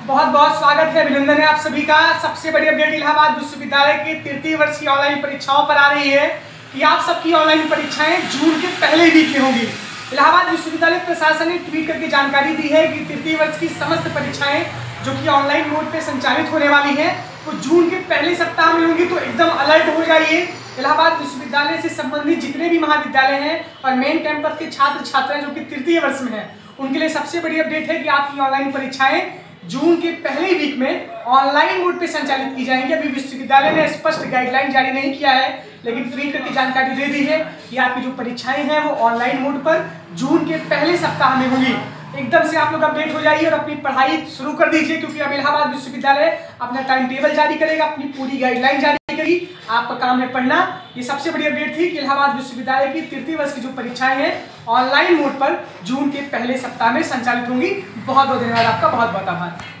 बहुत बहुत स्वागत है, अभिनंदन है आप सभी का। सबसे बड़ी अपडेट इलाहाबाद विश्वविद्यालय की तृतीय वर्ष की ऑनलाइन परीक्षाओं पर आ रही है कि आप सबकी ऑनलाइन परीक्षाएं जून के पहले वीक में होंगी। इलाहाबाद विश्वविद्यालय प्रशासन ने ट्वीट करके जानकारी दी है कि तृतीय वर्ष की समस्त परीक्षाएं जो कि ऑनलाइन मोड पे संचालित होने वाली है वो जून के पहले सप्ताह में होंगी। तो एकदम अलर्ट हो जाइए। इलाहाबाद विश्वविद्यालय से संबंधित जितने भी महाविद्यालय हैं और मेन कैंपस के छात्र छात्राएं जो कि तृतीय वर्ष में हैं, उनके लिए सबसे बड़ी अपडेट है कि आपकी ऑनलाइन परीक्षाएं जून के पहले वीक में ऑनलाइन मोड पे संचालित की जाएंगी। अभी विश्वविद्यालय ने स्पष्ट गाइडलाइन जारी नहीं किया है, लेकिन ट्वीट करके जानकारी दे दी है कि आपकी जो परीक्षाएं हैं वो ऑनलाइन मोड पर जून के पहले सप्ताह में होंगी। एकदम से आप लोग अपडेट हो जाइए और अपनी पढ़ाई शुरू कर दीजिए, क्योंकि अब इलाहाबाद विश्वविद्यालय अपना टाइम टेबल जारी करेगा, अपनी पूरी गाइडलाइन जारी करेगी। आपका काम है पढ़ना। ये सबसे बड़ी अपडेट थी कि इलाहाबाद विश्वविद्यालय की तृतीय वर्ष की जो परीक्षाएं हैं ऑनलाइन मोड पर जून के पहले सप्ताह में संचालित होंगी। बहुत बहुत धन्यवाद आपका, बहुत बहुत आभार।